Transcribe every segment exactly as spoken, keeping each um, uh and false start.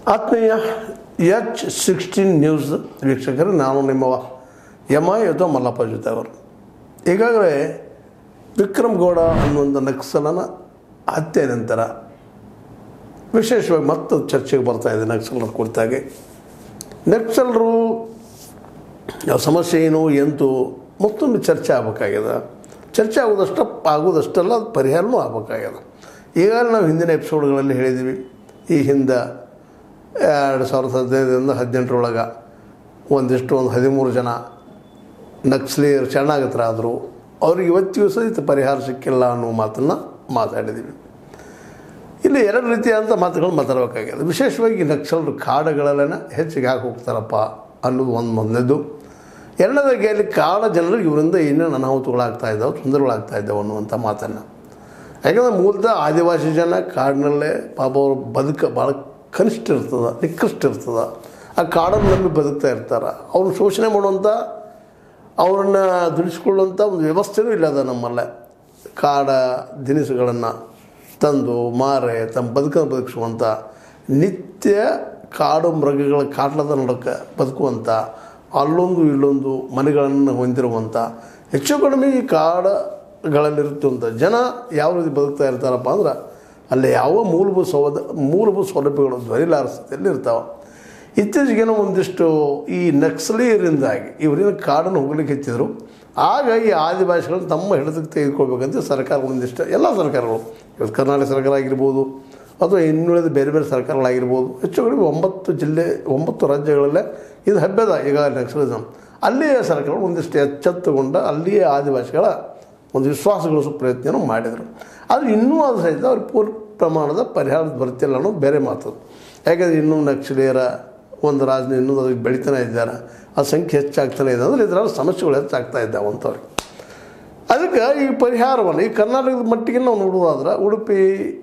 ಆತ್ಮೀಯ H sixteen news ವೀಕ್ಷಕರು, ನಾನು ನಿಮ್ಮ ಯಮ ಯೋಧ ಮಲ್ಲಪ್ಪ ಜೊತೆ ಅವರು. ಈಗಾಗಲೇ ವಿಕ್ರಮ್ ಗೌಡ ಅನ್ನುವಂಥ ನಕ್ಸಲನ ಹತ್ಯೆ ನಂತರ ವಿಶೇಷವಾಗಿ ಮತ್ತು ಚರ್ಚೆಗೆ ಬರ್ತಾಯಿದೆ ನಕ್ಸಲರ ಕುರಿತಾಗಿ. ನಕ್ಸಲರು ಸಮಸ್ಯೆ ಏನು ಎಂತೂ ಮತ್ತೊಮ್ಮೆ ಚರ್ಚೆ ಆಗಬೇಕಾಗ್ಯದ. ಚರ್ಚೆ ಆಗೋದಷ್ಟ ಆಗೋದಷ್ಟಲ್ಲ, ಅದು ಪರಿಹಾರನೂ ಆಗಬೇಕಾಗ್ಯದ. ಈಗಾಗಲೇ ನಾವು ಹಿಂದಿನ ಎಪಿಸೋಡ್ಗಳಲ್ಲಿ ಹೇಳಿದ್ದೀವಿ, ಈ ಹಿಂದೆ ಎರಡು ಸಾವಿರದ ಹದಿನೈದರಿಂದ ಹದಿನೆಂಟರೊಳಗೆ ಒಂದಿಷ್ಟು ಒಂದು ಹದಿಮೂರು ಜನ ನಕ್ಸಲೀಯರು ಶರಣಾಗತರಾದರು. ಅವ್ರಿಗೆ ಇವತ್ತಿಗೂ ಸಹಿತ ಪರಿಹಾರ ಸಿಕ್ಕಿಲ್ಲ ಅನ್ನೋ ಮಾತನ್ನು ಮಾತಾಡಿದ್ದೀವಿ. ಇಲ್ಲಿ ಎರಡು ರೀತಿಯಾದಂಥ ಮಾತುಗಳು ಮಾತಾಡಬೇಕಾಗ್ಯದ. ವಿಶೇಷವಾಗಿ ನಕ್ಸಲರು ಕಾಡುಗಳಲ್ಲೇನ ಹೆಚ್ಚಿಗೆ ಹಾಕಿ ಹೋಗ್ತಾರಪ್ಪ ಅನ್ನೋದು ಒಂದು ಮೊದಲನೇದು. ಎರಡನೇದಾಗಿ ಅಲ್ಲಿ ಕಾಡ ಜನರಿಗೆ ಇವರಿಂದ ಏನೇನು ಅನಾಹುತಗಳಾಗ್ತಾ ಇದ್ದಾವೆ, ತೊಂದರೆಗಳಾಗ್ತಾ ಇದ್ದಾವೆ ಅನ್ನುವಂಥ ಮಾತನ್ನು. ಯಾಕಂದರೆ ಮೂಲತಃ ಆದಿವಾಸಿ ಜನ ಕಾಡಿನಲ್ಲೇ ಪಾಪ ಅವರು ಬದುಕ ಭಾಳ ಕನಿಷ್ಠ ಇರ್ತದೆ, ನಿಕೃಷ್ಟ ಇರ್ತದೆ. ಆ ಕಾಡನ್ನು ನಂಬಿ ಬದುಕ್ತಾ ಇರ್ತಾರೆ. ಅವ್ರನ್ನ ಶೋಷಣೆ ಮಾಡುವಂಥ, ಅವ್ರನ್ನ ದುಡಿಸ್ಕೊಳ್ಳುವಂಥ ಒಂದು ವ್ಯವಸ್ಥೆನೂ ಇಲ್ಲದ ನಮ್ಮಲ್ಲೇ. ಕಾಡ ದಿನಿಸುಗಳನ್ನು ತಂದು ಮಾರೆ ತಮ್ಮ ಬದುಕನ್ನು ಬದುಕಿಸುವಂಥ, ನಿತ್ಯ ಕಾಡು ಮೃಗಗಳ ಕಾಟ್ಲದ ನಡಕ್ಕೆ ಬದುಕುವಂಥ, ಅಲ್ಲೊಂದು ಇಲ್ಲೊಂದು ಮನೆಗಳನ್ನು ಹೊಂದಿರುವಂಥ, ಹೆಚ್ಚು ಕಡಿಮೆ ಈ ಕಾಡುಗಳಲ್ಲಿರುತ್ತಂಥ ಜನ ಯಾವ ರೀತಿ ಬದುಕ್ತಾ ಇರ್ತಾರಪ್ಪ ಅಂದ್ರೆ, ಅಲ್ಲಿ ಯಾವ ಮೂಲಭೂತ ಸೌದ ಮೂಲಭೂತ ಸೌಲಭ್ಯಗಳು ಧ್ವನಿಲಾರ ಸ್ಥಿತಿಯಲ್ಲಿ ಇರ್ತಾವೆ. ಇತ್ತೀಚೆಗೇನೋ ಒಂದಿಷ್ಟು ಈ ನಕ್ಸಲೀಯರಿಂದಾಗಿ ಇವರಿನ ಕಾಡನ್ನು ಹೋಗ್ಲಿಕ್ಕೆ ಹೆಚ್ಚಿದ್ರು. ಆಗ ಈ ಆದಿವಾಸಿಗಳನ್ನು ತಮ್ಮ ಹಿಡಿತಕ್ಕೆ ತೆಗೆದುಕೊಳ್ಬೇಕಂತ ಸರ್ಕಾರ ಒಂದಿಷ್ಟು, ಎಲ್ಲ ಸರ್ಕಾರಗಳು, ಇವತ್ತು ಕರ್ನಾಟಕ ಸರ್ಕಾರ ಆಗಿರ್ಬೋದು ಅಥವಾ ಇನ್ನುಳಿದ ಬೇರೆ ಬೇರೆ ಸರ್ಕಾರಗಳಾಗಿರ್ಬೋದು, ಹೆಚ್ಚು ಕಡಿಮೆ ಒಂಬತ್ತು ಜಿಲ್ಲೆ ಒಂಬತ್ತು ರಾಜ್ಯಗಳಲ್ಲೇ ಇದು ಹಬ್ಬದ ಈಗ ನಕ್ಸಲಿಸಮ್. ಅಲ್ಲಿಯೇ ಸರ್ಕಾರಗಳು ಒಂದಿಷ್ಟು ಎಚ್ಚೆತ್ತುಗೊಂಡ ಅಲ್ಲಿಯೇ ಆದಿವಾಸಿಗಳ ಒಂದು ವಿಶ್ವಾಸಗೊಳಿಸೋ ಪ್ರಯತ್ನ ಮಾಡಿದರು. ಆದರೆ ಇನ್ನೂ ಅದು ಸಹಿತ ಅವ್ರಿಗೆ ಪೂರ್ಣ ಪ್ರಮಾಣದ ಪರಿಹಾರ ಬರ್ತಿಲ್ಲ ಅನ್ನೋದು ಬೇರೆ ಮಾತು. ಯಾಕಂದರೆ ಇನ್ನೂ ನಕ್ಸಲೀಯರ ಒಂದು ರಾಜನ ಇನ್ನೂ ಅದಕ್ಕೆ ಬೆಳೀತಾನೆ ಇದ್ದಾರೆ, ಆ ಸಂಖ್ಯೆ ಹೆಚ್ಚಾಗ್ತಾನೆ ಇದೆ. ಅಂದರೆ ಇದರಲ್ಲಿ ಸಮಸ್ಯೆಗಳು ಹೆಚ್ಚಾಗ್ತಾ ಇದ್ದಾವೆ ಅಂಥವ್ರಿಗೆ. ಅದಕ್ಕೆ ಈ ಪರಿಹಾರವನ್ನು ಈ ಕರ್ನಾಟಕದ ಮಟ್ಟಿಗೆ ನಾವು ನೋಡೋದಾದ್ರೆ ಉಡುಪಿ,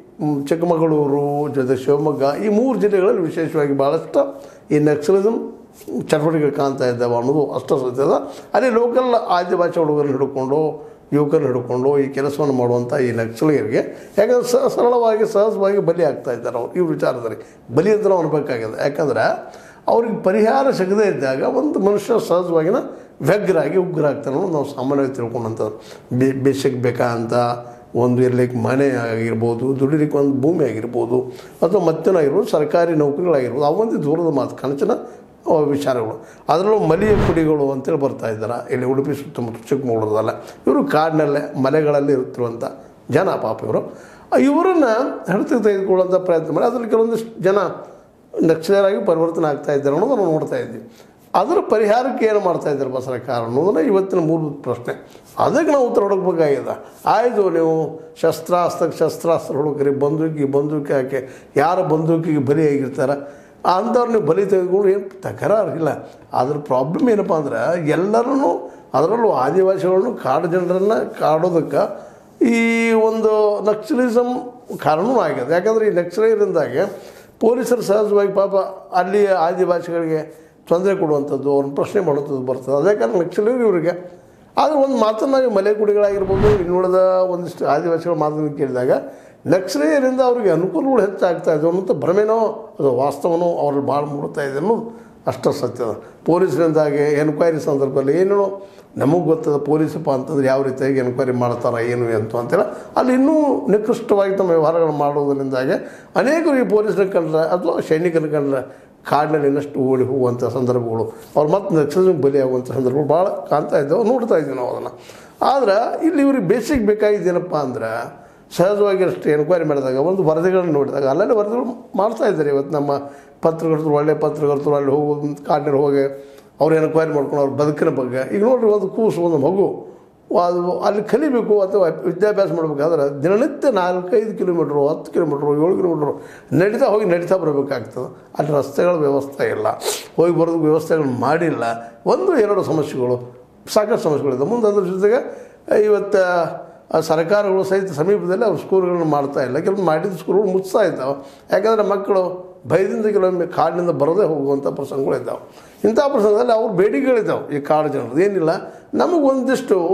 ಚಿಕ್ಕಮಗಳೂರು ಜೊತೆ ಶಿವಮೊಗ್ಗ, ಈ ಮೂರು ಜಿಲ್ಲೆಗಳಲ್ಲಿ ವಿಶೇಷವಾಗಿ ಭಾಳಷ್ಟು ಈ ನಕ್ಸಲಿಸಮ್ ಚಟುವಟಿಕೆ ಕಾಣ್ತಾ ಇದ್ದಾವೆ ಅನ್ನೋದು ಅಷ್ಟು ಸತ್ಯದ. ಅಲ್ಲಿ ಲೋಕಲ್ ಆದಿವಾಸಿ ಹುಡುಗರನ್ನ ಹಿಡ್ಕೊಂಡು ಯುವಕರನ್ನ ಹಿಡ್ಕೊಂಡು ಈ ಕೆಲಸವನ್ನು ಮಾಡುವಂಥ ಈ ನಕ್ಸಲೀಯರಿಗೆ ಯಾಕಂದರೆ ಸ ಸರಳವಾಗಿ ಸಹಜವಾಗಿ ಬಲಿ ಆಗ್ತಾ ಇದ್ದಾರೆ ಅವ್ರು. ಈ ವಿಚಾರದಲ್ಲಿ ಬಲಿ ಅಂತ ನಾವು ಅನ್ಬೇಕಾಗಿದೆ. ಯಾಕಂದರೆ ಅವ್ರಿಗೆ ಪರಿಹಾರ ಸಿಗದೇ ಇದ್ದಾಗ ಒಂದು ಮನುಷ್ಯ ಸಹಜವಾಗಿನ ವ್ಯಗ್ರಾಗಿ ಉಗ್ರ ಆಗ್ತಾನೆ ಅನ್ನೋದು ನಾವು ಸಾಮಾನ್ಯವಾಗಿ ತಿಳ್ಕೊಂಡಂಥದ್ದು. ಬೇ ಬೇಸಿಗೆ ಬೇಕಾ ಅಂತ ಒಂದು ಇರ್ಲಿಕ್ಕೆ ಮನೆ ಆಗಿರ್ಬೋದು, ದುಡಿಲಿಕ್ಕೆ ಒಂದು ಭೂಮಿ ಆಗಿರ್ಬೋದು, ಅಥವಾ ಮತ್ತೇನಾಗಿರ್ಬೋದು, ಸರ್ಕಾರಿ ನೌಕರಿಗಳಾಗಿರ್ಬೋದು, ಅವೊಂದು ದೂರದ ಮಾತು ಕನಸಿನ ವಿಚಾರಗಳು. ಅದರಲ್ಲೂ ಮಲಿಯ ಕುಡಿಗಳು ಅಂತೇಳಿ ಬರ್ತಾ ಇದ್ದಾರೆ ಇಲ್ಲಿ ಉಡುಪಿ ಸುತ್ತಮುತ್ತ ಚಿಕ್ಕಮಗಳೂರದಲ್ಲ. ಇವರು ಕಾಡಿನಲ್ಲೇ ಮಲೆಗಳಲ್ಲಿ ಇರುತ್ತಿರುವಂಥ ಜನ ಪಾಪ. ಇವರು ಇವರನ್ನು ಹಿಡಿತಕ್ಕೆ ತೆಗೆದುಕೊಳ್ಳುವಂಥ ಪ್ರಯತ್ನ ಮಾಡಿ ಅದರಲ್ಲಿ ಕೆಲವೊಂದಿಷ್ಟು ಜನ ನಕ್ಸಲರಾಗಿ ಪರಿವರ್ತನೆ ಆಗ್ತಾ ಇದ್ದಾರೆ ಅನ್ನೋದು ನಾವು ನೋಡ್ತಾ ಇದ್ದೀವಿ. ಅದರ ಪರಿಹಾರಕ್ಕೆ ಏನು ಮಾಡ್ತಾ ಇದ್ದಾರಪ್ಪ ಸರ್ಕಾರ ಅನ್ನೋದನ್ನ ಇವತ್ತಿನ ಮೂಲಭೂತ ಪ್ರಶ್ನೆ. ಅದಕ್ಕೆ ನಾವು ಉತ್ತರ ಹುಡುಕಬೇಕಾಗಿದೆ. ಆಯಿತು, ನೀವು ಶಸ್ತ್ರಾಸ್ತ್ರಕ್ಕೆ ಶಸ್ತ್ರಾಸ್ತ್ರ ಹುಡುಕ್ರಿ, ಬಂದೂಕಿ ಬಂದೂಕಿ ಹಾಕಿ ಯಾರ ಬಂದೂಕಿಗೆ ಬಲಿಯಾಗಿರ್ತಾರೆ ಅಂಥವ್ರು ನೀವು ಬಲಿ ತೆಗೆದುಕೊಂಡು ಏನು ತಕರಾರಿಲ್ಲ. ಅದ್ರ ಪ್ರಾಬ್ಲಮ್ ಏನಪ್ಪ ಅಂದ್ರೆ, ಎಲ್ಲರೂ ಅದರಲ್ಲೂ ಆದಿವಾಸಿಗಳನ್ನು ಕಾಡು ಜನರನ್ನು ಕಾಡೋದಕ್ಕೆ ಈ ಒಂದು ನಕ್ಸಲಿಸಮ್ ಕಾರಣವೂ ಆಗಿದೆ. ಯಾಕಂದರೆ ಈ ನಕ್ಸಲೀಯರಿಂದಾಗಿ ಪೊಲೀಸರು ಸಹಜವಾಗಿ ಪಾಪ ಅಲ್ಲಿ ಆದಿವಾಸಿಗಳಿಗೆ ತೊಂದರೆ ಕೊಡುವಂಥದ್ದು, ಅವ್ರನ್ನ ಪ್ರಶ್ನೆ ಮಾಡುವಂಥದ್ದು ಬರ್ತದೆ. ಅದೇ ಕಾರಣ ನಕ್ಸಲೀಯರು ಇವರಿಗೆ. ಆದರೆ ಒಂದು ಮಾತನ್ನು ಮಲೆ ಕುಡಿಗಳಾಗಿರ್ಬೋದು, ಇನ್ನುಳಿದ ಒಂದಿಷ್ಟು ಆದಿವಾಸಿಗಳ ಮಾತನ್ನು ಕೇಳಿದಾಗ ನಕ್ಸಲೀಯರಿಂದ ಅವ್ರಿಗೆ ಅನುಕೂಲಗಳು ಹೆಚ್ಚಾಗ್ತಾ ಇದ್ದವು ಅನ್ನೋಂಥ ಭ್ರಮೆನೋ ಅದು ವಾಸ್ತವನೋ ಅವ್ರಲ್ಲಿ ಭಾಳ ಮೂಡ್ತಾ ಇದೆ ಅನ್ನೋದು ಅಷ್ಟು ಸತ್ಯದ. ಪೊಲೀಸರಿಂದಾಗಿ ಎನ್ಕ್ವೈರಿ ಸಂದರ್ಭದಲ್ಲಿ ಏನೇನೋ ನಮಗೆ ಗೊತ್ತದ ಪೊಲೀಸಪ್ಪ ಅಂತಂದ್ರೆ ಯಾವ ರೀತಿಯಾಗಿ ಎನ್ಕ್ವೈರಿ ಮಾಡ್ತಾರೆ ಏನು ಅಂತ ಅಂತೇಳಿ ಅಲ್ಲಿ ಇನ್ನೂ ನಿಕೃಷ್ಟವಾಗಿ ತಮ್ಮ ವ್ಯವಹಾರಗಳು ಮಾಡೋದ್ರಿಂದಾಗೆ ಅನೇಕರು ಈ ಪೊಲೀಸರ ಕಂಡ್ರೆ ಅಥವಾ ಸೈನಿಕರ ಕಂಡ್ರೆ ಕಾಡಿನಲ್ಲಿ ಇನ್ನಷ್ಟು ಓಡಿ ಹೋಗುವಂಥ ಸಂದರ್ಭಗಳು, ಅವ್ರು ಮತ್ತೆ ನಕ್ಸಲಿಸಮ್ ಬಲಿಯಾಗುವಂಥ ಸಂದರ್ಭಗಳು ಭಾಳ ಕಾಣ್ತಾ ಇದ್ದಾವೆ, ನೋಡ್ತಾ ಇದ್ದೀವಿ ನಾವು ಅದನ್ನು. ಆದ್ರೆ ಇಲ್ಲಿ ಇವ್ರಿಗೆ ಬೇಸಿಕ್ ಬೇಕಾಗಿದ್ದೇನಪ್ಪ ಅಂದ್ರೆ, ಸಹಜವಾಗಿ ಅಷ್ಟು ಎನ್ಕ್ವೈರಿ ಮಾಡಿದಾಗ ಒಂದು ವರದಿಗಳನ್ನು ನೋಡಿದಾಗ ಅಲ್ಲಲ್ಲಿ ವರದಿಗಳು ಮಾಡ್ತಾ ಇದ್ದಾರೆ. ಇವತ್ತು ನಮ್ಮ ಪತ್ರಕರ್ತರು, ಒಳ್ಳೆಯ ಪತ್ರಕರ್ತರು ಅಲ್ಲಿ ಹೋಗೋದು ಕಾಡಿನಲ್ಲಿ ಹೋಗಿ ಅವ್ರು ಎನ್ಕ್ವೈರಿ ಮಾಡ್ಕೊಂಡು ಅವ್ರ ಬದುಕಿನ ಬಗ್ಗೆ. ಈಗ ನೋಡಿರಿ, ಒಂದು ಕೂಸು ಒಂದು ಮಗು ಅದು ಅಲ್ಲಿ ಕಲಿಬೇಕು ಅಥವಾ ವಿದ್ಯಾಭ್ಯಾಸ ಮಾಡಬೇಕಾದ್ರೆ ದಿನನಿತ್ಯ ನಾಲ್ಕೈದು ಕಿಲೋಮೀಟ್ರು ಹತ್ತು ಕಿಲೋಮೀಟ್ರು ಏಳು ಕಿಲೋಮೀಟ್ರು ನಡೀತಾ ಹೋಗಿ ನಡೀತಾ ಬರಬೇಕಾಗ್ತದೆ. ಅಲ್ಲಿ ರಸ್ತೆಗಳ ವ್ಯವಸ್ಥೆ ಇಲ್ಲ, ಹೋಗಿ ಬರೋದಕ್ಕೆ ವ್ಯವಸ್ಥೆಗಳು ಮಾಡಿಲ್ಲ. ಒಂದು ಎರಡು ಸಮಸ್ಯೆಗಳು, ಸಾಕಷ್ಟು ಸಮಸ್ಯೆಗಳಿದೆ. ಮುಂದೆ ಅದ್ರ ಜೊತೆಗೆ ಇವತ್ತು ಸರ್ಕಾರಗಳು ಸಹಿತ ಸಮೀಪದಲ್ಲಿ ಅವ್ರು ಸ್ಕೂಲ್ಗಳನ್ನು ಮಾಡ್ತಾ ಇಲ್ಲ. ಕೆಲವೊಂದು ಮಾಡಿದ ಸ್ಕೂಲ್ಗಳು ಮುಚ್ತಾ ಇದ್ದಾವೆ. ಯಾಕಂದರೆ ಮಕ್ಕಳು ಭಯದಿಂದ ಕೆಲವೊಮ್ಮೆ ಕಾಡಿನಿಂದ ಬರೋದೇ ಹೋಗುವಂಥ ಪ್ರಸಂಗಗಳು ಇದ್ದಾವೆ. ಇಂಥ ಪ್ರಸಂಗದಲ್ಲಿ ಅವ್ರ ಬೇಡಿಕೆಗಳಿದ್ದಾವೆ ಈ ಕಾಡು ಜನರದ್ದು. ಏನಿಲ್ಲ, ನಮಗೊಂದಿಷ್ಟು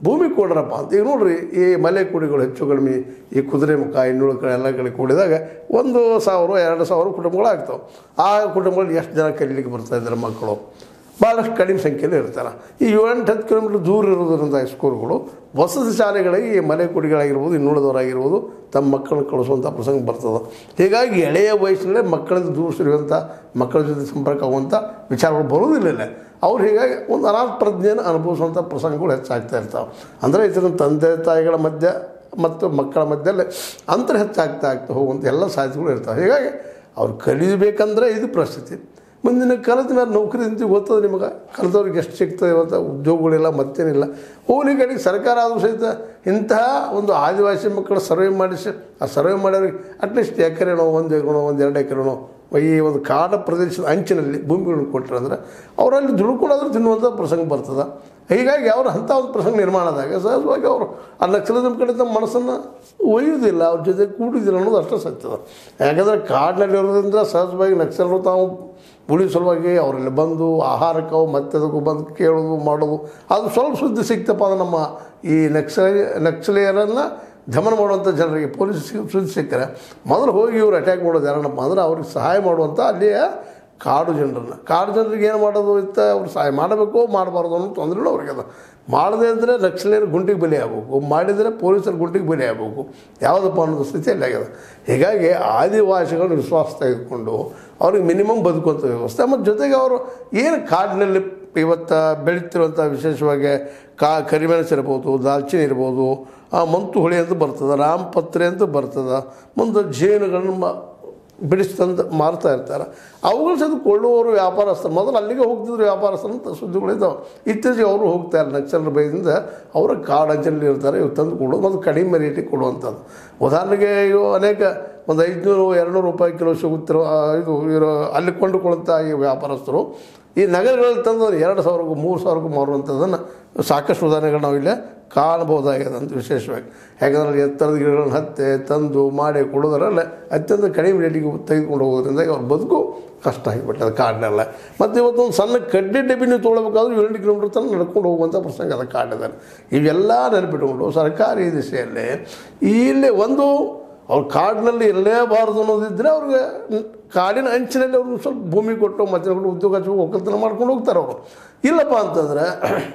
ಭೂಮಿ ಕೊಡ್ರಪ್ಪ ಅಂತ. ಈಗ ನೋಡ್ರಿ ಈ ಮಲೆ ಕುಡಿಗಳು ಹೆಚ್ಚು ಕಡಿಮೆ ಈ ಕುದುರೆ ಮುಖ ಇನ್ನೂರು ಕಡೆ ಎಲ್ಲ ಕಡೆ ಕೂಡಿದಾಗ ಒಂದು ಸಾವಿರ ಎರಡು ಸಾವಿರ ಕುಟುಂಬಗಳು ಆಗ್ತಾವೆ. ಆ ಕುಟುಂಬಗಳು ಎಷ್ಟು ಜನ ಕಲೀಲಿಕ್ಕೆ ಬರ್ತಾಯಿದ್ದಾರೆ ಮಕ್ಕಳು? ಭಾಳಷ್ಟು ಕಡಿಮೆ ಸಂಖ್ಯೆಯಲ್ಲಿ ಇರ್ತಾರೆ. ಈ ಏಳೆಂಟು ಹತ್ತು ಕಿಲೋಮೀಟ್ರ್ ದೂರ ಇರೋದ್ರಿಂದ ಸ್ಕೂಲ್ಗಳು ವಸತಿ ಶಾಲೆಗಳಿಗೆ ಈ ಮಲೆ ಕುಡಿಗಳಾಗಿರ್ಬೋದು ಇನ್ನುಳಿದವರಾಗಿರ್ಬೋದು ತಮ್ಮ ಮಕ್ಕಳನ್ನ ಕಳಿಸುವಂಥ ಪ್ರಸಂಗ ಬರ್ತದೆ. ಹೀಗಾಗಿ ಎಳೆಯ ವಯಸ್ಸಿನಲ್ಲೇ ಮಕ್ಕಳಿಂದ ದೂರ ಸರಿಯುವಂಥ ಮಕ್ಕಳ ಜೊತೆ ಸಂಪರ್ಕ ಆಗುವಂಥ ವಿಚಾರಗಳು ಬರೋದಿಲ್ಲ. ಅವ್ರು ಹೀಗಾಗಿ ಒಂದು ಅನಾಥ ಪ್ರಜ್ಞೆಯನ್ನು ಅನುಭವಿಸುವಂಥ ಪ್ರಸಂಗಗಳು ಹೆಚ್ಚಾಗ್ತಾ ಇರ್ತಾವೆ. ಅಂದರೆ ಇದರ ತಂದೆ ತಾಯಿಗಳ ಮಧ್ಯೆ ಮತ್ತು ಮಕ್ಕಳ ಮಧ್ಯದಲ್ಲಿ ಅಂತರ ಹೆಚ್ಚಾಗ್ತಾ ಆಗ್ತಾ ಹೋಗುವಂಥ ಎಲ್ಲ ಸಾಧ್ಯತೆಗಳು ಇರ್ತಾವೆ. ಹೀಗಾಗಿ ಅವ್ರು ಕಲಿಯಬೇಕಂದ್ರೆ ಇದು ಪರಿಸ್ಥಿತಿ. ಮುಂದಿನ ಕಲಿತ ಮೇಲೆ ನೌಕರಿ ಅಂತ ಗೊತ್ತದ ನಿಮಗೆ, ಕಲಿತವ್ರಿಗೆ ಎಷ್ಟು ಸಿಗ್ತದೆ ಇವತ್ತು ಉದ್ಯೋಗಗಳಿಲ್ಲ ಮತ್ತೇನಿಲ್ಲ. ಹೋಗ್ಲಿ ಕಡೆಗೆ ಸರ್ಕಾರ ಆದರೂ ಸಹಿತ ಇಂತಹ ಒಂದು ಆದಿವಾಸಿ ಮಕ್ಕಳ ಸರ್ವೆ ಮಾಡಿಸಿ ಆ ಸರ್ವೆ ಮಾಡೋರಿಗೆ ಅಟ್ಲೀಸ್ಟ್ ಎಕರೆನೋ ಒಂದು ಎಕರೆನೋ ಒಂದು ಎರಡು ಎಕರೆನೋ ಈ ಒಂದು ಕಾಡ ಪ್ರದೇಶದ ಅಂಚಿನಲ್ಲಿ ಭೂಮಿಗಳನ್ನು ಕೊಟ್ಟರೆ ಅಂದರೆ ಅವರಲ್ಲಿ ದುಡ್ಕೊಳ್ಳೋದ್ರೆ ತಿನ್ನುವಂಥ ಪ್ರಸಂಗ ಬರ್ತದೆ. ಹೀಗಾಗಿ ಅವರು ಅಂಥ ಒಂದು ಪ್ರಸಂಗ ನಿರ್ಮಾಣದಾಗ ಸಹಜವಾಗಿ ಅವರು ಆ ನಕ್ಸಲಿಸಮ್ ಕಡೆ ತಮ್ಮ ಮನಸ್ಸನ್ನು ಒಯ್ಯೋದಿಲ್ಲ, ಅವ್ರ ಜೊತೆ ಕೂಡುವುದಿಲ್ಲ ಅನ್ನೋದು ಅಷ್ಟೇ ಸತ್ಯದ. ಯಾಕಂದರೆ ಕಾಡಿನಲ್ಲಿ ಇರೋದ್ರಿಂದ ಸಹಜವಾಗಿ ನಕ್ಸಲರು ತಾವು ಉಳಿ ಸಲುವಾಗಿ ಅವರಲ್ಲಿ ಬಂದು ಆಹಾರಕ್ಕೆ ಮತ್ತೆ ಅದಕ್ಕೂ ಬಂದು ಕೇಳೋದು ಮಾಡೋದು ಅದು ಸ್ವಲ್ಪ ಸುದ್ದಿ ಸಿಕ್ತಪ್ಪ ಅದು ನಮ್ಮ ಈ ನಕ್ಸಲಿ ನಕ್ಸಲೀಯರನ್ನು ದಮನ ಮಾಡುವಂಥ ಜನರಿಗೆ ಪೊಲೀಸ್ ಸುದ್ದಿ ಸಿಗ್ತಾರೆ ಮೊದಲು ಹೋಗಿ ಇವರು ಅಟ್ಯಾಕ್ ಮಾಡೋದು ಯಾರನ್ನಪ್ಪ ಅಂದ್ರೆ ಅವ್ರಿಗೆ ಸಹಾಯ ಮಾಡುವಂಥ ಅಲ್ಲಿಯ ಕಾಡು ಜನರನ್ನು ಕಾಡು ಜನರಿಗೆ ಏನು ಮಾಡೋದು ಇತ್ತ ಅವ್ರು ಸಹಾಯ ಮಾಡಬೇಕು ಮಾಡಬಾರ್ದು ಅನ್ನೋ ತೊಂದರೆಗಳು ಅವ್ರಿಗೆ ಅದು. ಮಾಡದೇ ಅಂದರೆ ನಕ್ಸಲೀಯರು ಗುಂಟಿಗೆ ಬಲಿ ಆಗಬೇಕು, ಮಾಡಿದರೆ ಪೊಲೀಸರು ಗುಂಟಿಗೆ ಬಲಿ ಆಗಬೇಕು, ಯಾವುದಪ್ಪ ಅನ್ನೋದು ಸ್ಥಿತಿಯಲ್ಲಿ ಆಗ್ಯದ. ಹೀಗಾಗಿ ಆದಿವಾಸಿಗಳನ್ನ ವಿಶ್ವಾಸ ತೆಗೆದುಕೊಂಡು ಅವ್ರಿಗೆ ಮಿನಿಮಮ್ ಬದುಕುವಂಥ ವ್ಯವಸ್ಥೆ ಮತ್ತು ಜೊತೆಗೆ ಅವರು ಏನು ಕಾಡಿನಲ್ಲಿ ಇವತ್ತು ಬೆಳೀತಿರುವಂಥ ವಿಶೇಷವಾಗಿ ಕಾ ಕರಿಮೆಣಸು ಇರ್ಬೋದು, ದಾಲ್ಚಿನ್ನಿ ಇರ್ಬೋದು, ಮಂತು ಹುಳಿ ಅಂತ ಬರ್ತದೆ, ರಾಮಪತ್ರೆ ಅಂತ ಬರ್ತದೆ, ಮುಂದೆ ಜೇನುಗಳನ್ನು ಬಿಡಿಸಿ ತಂದು ಮಾರ್ತಾ ಇರ್ತಾರೆ. ಅವುಗಳು ಸಹ ಕೊಳ್ಳುವವರು ವ್ಯಾಪಾರಸ್ಥರು ಮೊದಲು ಅಲ್ಲಿಗೆ ಹೋಗ್ತಿದ್ರು ವ್ಯಾಪಾರಸ್ಥರು ಅಂತ ಸುದ್ದಿಗಳಿದ್ದಾವೆ. ಇತ್ತೀಚೆಗೆ ಅವರು ಹೋಗ್ತಾ ಇಲ್ಲ ನಕ್ಸಲರ ಭಯದಿಂದ ಅವರ ಕಾಡಂಚಲ್ಲಿ ಇರ್ತಾರೆ, ಇವು ತಂದು ಕೊಡೋದು ಮತ್ತು ಕಡಿಮೆ ರೇಟಿಗೆ ಕೊಡುವಂಥದ್ದು. ಉದಾಹರಣೆಗೆ ಇವು ಅನೇಕ ಒಂದು ಐದುನೂರು ಎರಡುನೂರು ರೂಪಾಯಿ ಕಿಲೋ ಸಿಗುತ್ತಿರೋ ಇದು ಇರೋ ಅಲ್ಲಿ ಕೊಂಡುಕೊಳ್ಳುವಂಥ ಈ ವ್ಯಾಪಾರಸ್ಥರು ಈ ನಗರಗಳಲ್ಲಿ ತಂದು ಎರಡು ಸಾವಿರಕ್ಕೂ ಮೂರು ಸಾವಿರಕ್ಕೂ ಮಾರುವಂಥದ್ದನ್ನು ಸಾಕಷ್ಟು ಉದಾಹರಣೆಗಳು ನಾವು ಇಲ್ಲೇ ಕಾಣಬಹುದಾಗಿದೆ ಅಂತ ವಿಶೇಷವಾಗಿ. ಯಾಕಂದರೆ ಎತ್ತರದ ಗಿಡಗಳನ್ನು ಹತ್ತೆ ತಂದು ಮಾಡಿ ಕೊಡೋದರಲ್ಲೇ ಅತ್ಯಂತ ಕಡಿಮೆ ರೇಟಿಗೆ ತೆಗೆದುಕೊಂಡು ಹೋಗೋದ್ರಿಂದ ಅವ್ರ ಬದುಕು ಕಷ್ಟ ಆಗಿಬಿಟ್ಟದೆ ಕಾಡಿನೆಲ್ಲ. ಮತ್ತು ಇವತ್ತೊಂದು ಸಣ್ಣ ಕಡ್ಡಿ ಡಬ್ಬಿ ನೀವು ತೊಗೊಳ್ಬೇಕಾದ್ರೂ ಏಳು ಕಿಲೋಮೀಟ್ರ್ ತನಕ ನಡ್ಕೊಂಡು ಹೋಗುವಂಥ ಪ್ರಸಂಗ ಅದು ಕಾಡಿನಲ್ಲಿ. ಇವೆಲ್ಲ ನೆನಪಿಟ್ಟುಕೊಂಡು ಸರ್ಕಾರಿ ದಿಶೆಯಲ್ಲಿ ಇಲ್ಲಿ ಒಂದು ಅವ್ರು ಕಾಡಿನಲ್ಲಿ ಇರಲೇಬಾರ್ದು ಅನ್ನೋದಿದ್ದರೆ ಅವ್ರಿಗೆ ಕಾಡಿನ ಅಂಚಿನಲ್ಲಿ ಅವ್ರಿಗೆ ಸ್ವಲ್ಪ ಭೂಮಿ ಕೊಟ್ಟು ಮತ್ತೆ ಉದ್ಯೋಗ ಹಚ್ಚಿ ಒಕ್ಕಲ್ತನ ಮಾಡ್ಕೊಂಡು ಹೋಗ್ತಾರೆ ಅವರು. ಇಲ್ಲಪ್ಪ ಅಂತಂದರೆ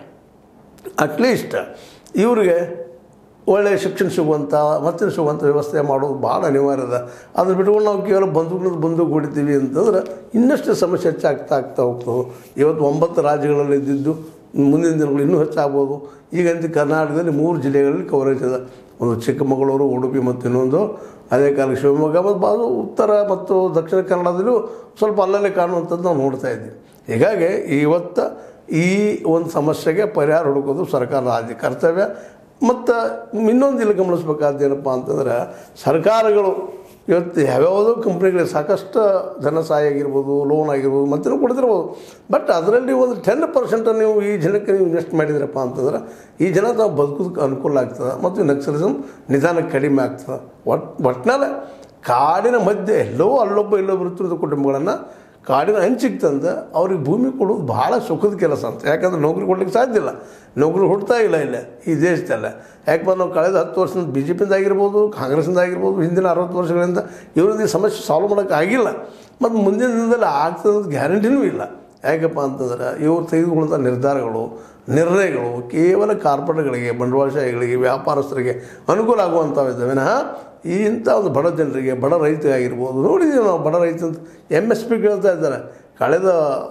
ಅಟ್ಲೀಸ್ಟ್ ಇವರಿಗೆ ಒಳ್ಳೆಯ ಶಿಕ್ಷಣ ಸಿಗುವಂಥ ಮತ್ತೆ ಸಿಗುವಂಥ ವ್ಯವಸ್ಥೆ ಮಾಡೋದು ಭಾಳ ಅನಿವಾರ್ಯ ಅದ. ಅದ್ರ ಬಿಟ್ಕೊಂಡು ನಾವು ಕೇವಲ ಬಂದೂಕಿನದು ಬಂದೂಕು ಹೊಡಿತೀವಿ ಅಂತಂದ್ರೆ ಇನ್ನಷ್ಟು ಸಮಸ್ಯೆ ಹೆಚ್ಚಾಗ್ತಾ ಆಗ್ತಾ ಹೋಗ್ತವೆ. ಇವತ್ತು ಒಂಬತ್ತು ರಾಜ್ಯಗಳಲ್ಲಿ ಇದ್ದಿದ್ದು ಮುಂದಿನ ದಿನಗಳು ಇನ್ನೂ ಹೆಚ್ಚಾಗ್ಬೋದು. ಈಗಂತೂ ಕರ್ನಾಟಕದಲ್ಲಿ ಮೂರು ಜಿಲ್ಲೆಗಳಲ್ಲಿ ಕವರೇಜ್ ಇದೆ. ಒಂದು ಚಿಕ್ಕಮಗಳೂರು, ಉಡುಪಿ ಮತ್ತು ಇನ್ನೊಂದು ಅದೇ ಕಾಲಕ್ಕೆ ಶಿವಮೊಗ್ಗ ಮತ್ತು ಬಾಜು ಉತ್ತರ ಮತ್ತು ದಕ್ಷಿಣ ಕನ್ನಡದಲ್ಲೂ ಸ್ವಲ್ಪ ಅಲ್ಲಲ್ಲೇ ಕಾಣುವಂಥದ್ದು ನಾವು ನೋಡ್ತಾ ಇದ್ದೀವಿ. ಹೀಗಾಗಿ ಇವತ್ತು ಈ ಒಂದು ಸಮಸ್ಯೆಗೆ ಪರಿಹಾರ ಹುಡುಕೋದು ಸರ್ಕಾರದ ಆದ್ಯ ಕರ್ತವ್ಯ. ಮತ್ತು ಇನ್ನೊಂದು ಇಲ್ಲಿ ಗಮನಿಸ್ಬೇಕಾದ್ದು ಏನಪ್ಪ ಅಂತಂದ್ರೆ ಸರ್ಕಾರಗಳು ಇವತ್ತು ಯಾವ್ಯಾವುದೋ ಕಂಪ್ನಿಗಳಿಗೆ ಸಾಕಷ್ಟು ಧನ ಸಹಾಯ ಆಗಿರ್ಬೋದು, ಲೋನ್ ಆಗಿರ್ಬೋದು ಮತ್ತೇನೂ ಕೊಡ್ತಿರ್ಬೋದು. ಬಟ್ ಅದರಲ್ಲಿ ಒಂದು ಟೆನ್ ಪರ್ಸೆಂಟ್ ನೀವು ಈ ಜನಕ್ಕೆ ನೀವು ಇನ್ವೆಸ್ಟ್ ಮಾಡಿದ್ರಪ್ಪ ಅಂತಂದ್ರೆ ಈ ಜನ ತಾವು ಬದುಕೋದಕ್ಕೆ ಅನುಕೂಲ ಆಗ್ತದೆ ಮತ್ತು ನಕ್ಸಲಿಸಮ್ ನಿಧಾನಕ್ಕೆ ಕಡಿಮೆ ಆಗ್ತದೆ. ಒಟ್ಟು ಒಟ್ಟಿನಲ್ಲಿ ಕಾಡಿನ ಮಧ್ಯೆ ಎಲ್ಲೋ ಅಲ್ಲೊಬ್ಬ ಇಲ್ಲೊಬ್ಬ ಇರ್ತಿರೋದು ಕುಟುಂಬಗಳನ್ನು ಕಾಡಿನ ಹಂಚಿಗೆ ತಂದು ಅವ್ರಿಗೆ ಭೂಮಿ ಕೊಡೋದು ಭಾಳ ಸುಖದ ಕೆಲಸ ಅಂತ. ಯಾಕಂದ್ರೆ ನೌಕರಿ ಕೊಡ್ಲಿಕ್ಕೆ ಸಾಧ್ಯ ಇಲ್ಲ, ನೌಕರಿ ಹುಡ್ತಾ ಇಲ್ಲ ಇಲ್ಲ ಈ ದೇಶದಲ್ಲ. ಯಾಕಂದ್ರೆ ನಾವು ಕಳೆದ ಹತ್ತು ವರ್ಷದಿಂದ ಬಿ ಜೆ ಪಿಯಿಂದ ಆಗಿರ್ಬೋದು, ಕಾಂಗ್ರೆಸ್ಸಿಂದ ಆಗಿರ್ಬೋದು, ಹಿಂದಿನ ಅರವತ್ತು ವರ್ಷಗಳಿಂದ ಇವರಿಂದ ಈ ಸಮಸ್ಯೆ ಸಾಲ್ವ್ ಮಾಡೋಕ್ಕೆ ಆಗಿಲ್ಲ ಮತ್ತು ಮುಂದಿನ ದಿನದಲ್ಲಿ ಆಗ್ತದೆ ಅಂತ ಗ್ಯಾರಂಟಿನೂ ಇಲ್ಲ. ಯಾಕಪ್ಪ ಅಂತಂದ್ರೆ ಇವರು ತೆಗೆದುಕೊಳ್ಳುವಂಥ ನಿರ್ಧಾರಗಳು ನಿರ್ಣಯಗಳು ಕೇವಲ ಕಾರ್ಪೊರೇಟ್ಗಳಿಗೆ, ಬಂಡವಾಳಶಾಹಿಗಳಿಗೆ, ವ್ಯಾಪಾರಸ್ಥರಿಗೆ ಅನುಕೂಲ ಆಗುವಂಥವು ಇದ್ದಾವೆ ವಿನಃ ಈ ಇಂಥ ಒಂದು ಬಡ ಜನರಿಗೆ, ಬಡ ರೈತರಿಗಾಗಿರ್ಬೋದು. ನೋಡಿದ್ದೀವಿ ನಾವು ಬಡ ರೈತ ಅಂತ ಎಮ್ ಎಸ್ ಪಿ ಕೇಳ್ತಾ ಇದ್ದಾರೆ. ಕಳೆದ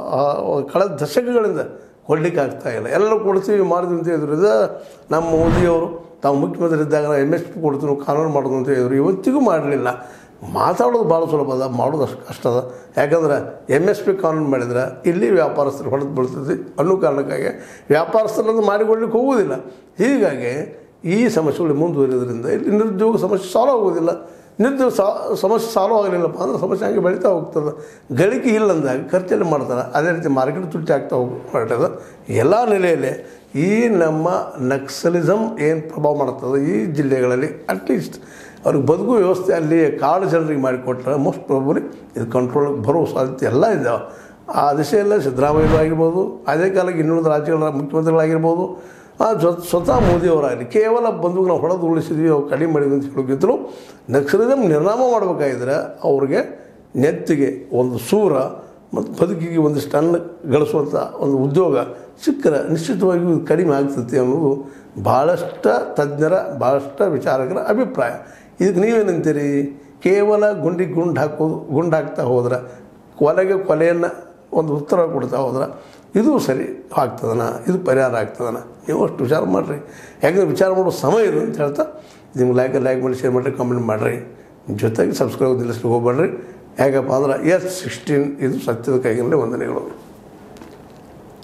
ಕಳೆದ ದಶಕಗಳಿಂದ ಕೊಡಲಿಕ್ಕೆ ಆಗ್ತಾಯಿಲ್ಲ. ಎಲ್ಲರೂ ಕೊಡ್ತೀವಿ ಮಾಡ್ತೀವಿ ಅಂತ ಹೇಳಿದ್ರು. ಇದು ನಮ್ಮ ಮೋದಿಯವರು ತಾವು ಮುಖ್ಯಮಂತ್ರಿ ಇದ್ದಾಗ ನಾವು ಎಮ್ ಎಸ್ ಪಿ ಕೊಡ್ತೀವಿ, ಕಾನೂನು ಮಾಡೋದು ಅಂತ ಹೇಳಿದ್ರು. ಇವತ್ತಿಗೂ ಮಾಡಲಿಲ್ಲ. ಮಾತಾಡೋದು ಭಾಳ ಸುಲಭ ಅದ, ಮಾಡೋದು ಅಷ್ಟು ಕಷ್ಟ ಅದ. ಯಾಕಂದ್ರೆ ಎಮ್ ಎಸ್ ಪಿ ಕಾನೂನು ಮಾಡಿದ್ರೆ ಇಲ್ಲಿ ವ್ಯಾಪಾರಸ್ಥರು ಹೊಡೆದು ಬೀಳ್ತದೆ ಅನ್ನೋ ಕಾರಣಕ್ಕಾಗಿ ವ್ಯಾಪಾರಸ್ಥರನ್ನು ಮಾಡಿಕೊಳ್ಳಿಕ್ಕೆ ಹೋಗೋದಿಲ್ಲ. ಹೀಗಾಗಿ ಈ ಸಮಸ್ಯೆಗಳು ಮುಂದುವರಿಯೋದ್ರಿಂದ ಇಲ್ಲಿ ನಿರುದ್ಯೋಗ ಸಮಸ್ಯೆ ಸಾಲ್ವ್ ಆಗೋದಿಲ್ಲ. ನಿರುದ್ಯೋಗ ಸಮಸ್ಯೆ ಸಾಲ್ವ್ ಆಗಲಿಲ್ಲಪ್ಪ ಅಂದ್ರೆ ಸಮಸ್ಯೆ ಹಂಗೆ ಬೆಳೀತಾ ಹೋಗ್ತದೆ. ಗಳಿಕೆ ಇಲ್ಲ ಅಂದಾಗ ಖರ್ಚಲ್ಲಿ ಮಾಡ್ತಾರೆ. ಅದೇ ರೀತಿ ಮಾರ್ಕೆಟ್ ತುಟ್ಟಿ ಆಗ್ತಾ ಹೋಗಿ ಹೊರಟದ. ಎಲ್ಲ ನೆಲೆಯಲ್ಲಿ ಈ ನಮ್ಮ ನಕ್ಸಲಿಸಮ್ ಏನು ಪ್ರಭಾವ ಮಾಡ್ತದೆ ಈ ಜಿಲ್ಲೆಗಳಲ್ಲಿ ಅಟ್ಲೀಸ್ಟ್ ಅವ್ರಿಗೆ ಬದುಕು ವ್ಯವಸ್ಥೆ ಅಲ್ಲಿ ಕಾಡು ಜನರಿಗೆ ಮಾಡಿಕೊಟ್ರೆ ಮೋಸ್ಟ್ ಪ್ರಾಬಬ್ಲಿ ಇದು ಕಂಟ್ರೋಲಿಗೆ ಬರೋ ಸಾಧ್ಯತೆ ಎಲ್ಲ ಇದ್ದಾವೆ. ಆ ದಿಶೆಯಲ್ಲ ಸಿದ್ದರಾಮಯ್ಯ ಆಗಿರ್ಬೋದು, ಅದೇ ಕಾಲಕ್ಕೆ ಇನ್ನುಳಿದ ರಾಜ್ಯಗಳ ಮುಖ್ಯಮಂತ್ರಿಗಳಾಗಿರ್ಬೋದು, ಆ ಜೊ ಸ್ವತಃ ಮೋದಿಯವರಾಗಲಿ ಕೇವಲ ಬಂದು ನಾವು ಹೊಡೆದು ಉಳಿಸಿದ್ವಿ ನಾವು ಕಡಿಮೆ ಮಾಡಿದ್ವಿ ಅಂತ ಹೇಳೋಕ್ಕಿಂತಲೂ ನಕ್ಸಲಿಸಮ್ ನಿರ್ನಾಮ ಮಾಡಬೇಕಾಗಿದ್ರೆ ಅವ್ರಿಗೆ ನೆತ್ತಿಗೆ ಒಂದು ಸೂರ ಮತ್ತು ಬದುಕಿಗೆ ಒಂದಿಷ್ಟು ಅನ್ನ ಗಳಿಸುವಂಥ ಒಂದು ಉದ್ಯೋಗ ಸಿಕ್ಕರೆ ನಿಶ್ಚಿತವಾಗಿಯೂ ಇದು ಕಡಿಮೆ ಆಗ್ತೈತಿ ಅನ್ನೋದು ಭಾಳಷ್ಟು ತಜ್ಞರ ಭಾಳಷ್ಟು ವಿಚಾರಕರ ಅಭಿಪ್ರಾಯ. ಇದಕ್ಕೆ ನೀವೇನಂತೀರಿ? ಕೇವಲ ಗುಂಡಿಗೆ ಗುಂಡು ಹಾಕೋದು ಗುಂಡು ಹಾಕ್ತಾ ಹೋದ್ರೆ ಕೊಲೆಗೆ ಕೊಲೆಯನ್ನು ಒಂದು ಉತ್ತರ ಕೊಡ್ತಾ ಹೋದ್ರೆ ಇದು ಸರಿ ಆಗ್ತದನ, ಇದು ಪರಿಹಾರ ಆಗ್ತದನ? ನೀವು ಅಷ್ಟು ವಿಚಾರ ಮಾಡಿರಿ. ಯಾಕಂದರೆ ವಿಚಾರ ಮಾಡೋ ಸಮಯ ಇದೆ ಅಂತ ಹೇಳ್ತಾ ನಿಮ್ಗೆ ಲೈಕ್ ಲೈಕ್ ಮಾಡಿ ಶೇರ್ ಮಾಡಿರಿ, ಕಾಮೆಂಟ್ ಮಾಡಿರಿ, ಜೊತೆಗೆ ಸಬ್ಸ್ಕ್ರೈಬ್ ನಿಲ್ಲಿಸ್ಲಿಕ್ಕೆ ಹೋಗ್ಬೇಡ್ರಿ. ಯಾಕಪ್ಪ ಅಂದ್ರೆ ಎಸ್ ಸಿಕ್ಸ್ಟೀನ್ ಇದು ಸತ್ಯದ ಕೈಗಿನಲ್ಲಿ ವಂದನೆಗಳು.